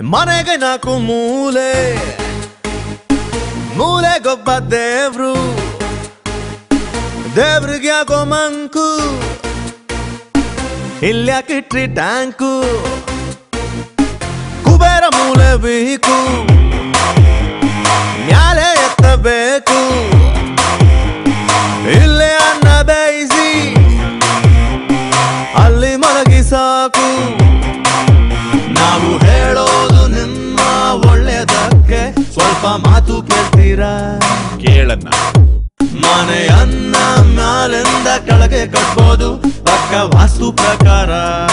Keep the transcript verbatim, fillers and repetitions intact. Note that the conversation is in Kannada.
ಮನೆಗೆ ನಾಲ್ಕು ಮೂಲೆ ಮೂಲೆಗೊಬ್ಬ ದೇವ್ರು ದೇವ್ರಿಗೆ ಯಾಕೋ ಮಂಕು ಇಲ್ಯಾಕಿಟ್ರಿ ಟ್ಯಾಂಕು ಕುಬೇರ ಮೂಲೆ ಬೇಕು ಮ್ಯಾಲೆ ಎತ್ತಬೇಕು ಇಲ್ಲೇ ಅನ್ನ ಬೇಯಿಸಿ ಅಲ್ಲಿ ಮಲಗಿ ಸಾಕು ನಾವು ಹೇಳೋದು ನಿಮ್ಮ ಒಳ್ಳೆಯದಕ್ಕೆ ಸ್ವಲ್ಪ ಮಾತು ಕೇಳ್ತೀರಾ ಕೇಳನ್ನ ಮನೆಯನ್ನ ಮ್ಯಾಲಿಂದ ಕೆಳಗೆ ಕಟ್ಬೋದು ಪಕ್ಕ ವಾಸ್ತು ಪ್ರಕಾರ